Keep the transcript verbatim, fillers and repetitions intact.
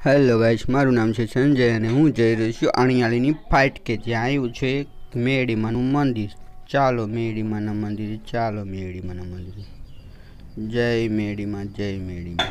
Hello guys, મારું નામ છે સંજય અને હું જઈ રહ્યો છું અણિયાળીની ફાઇટ કે જ્યાં આવ્યું છે મેડીમાનું મંદિર। ચાલો મેડીમાના મંદિરે, ચાલો મેડીમાના મંદિરે। જય મેડીમાં, જય મેડીમાં।